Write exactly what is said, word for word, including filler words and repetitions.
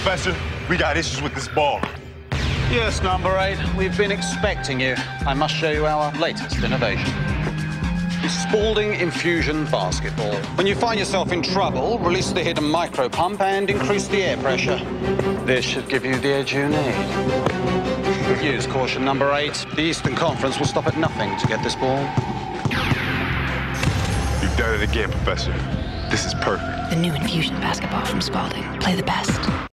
Professor, we got issues with this ball. Yes, number eight. We've been expecting you. I must show you our latest innovation. The Spalding Infusion basketball. When you find yourself in trouble, release the hidden micro pump and increase the air pressure. This should give you the edge you need. Use caution number eight. The Eastern Conference will stop at nothing to get this ball. You've done it again, Professor. This is perfect. The new Infusion basketball from Spalding. Play the best.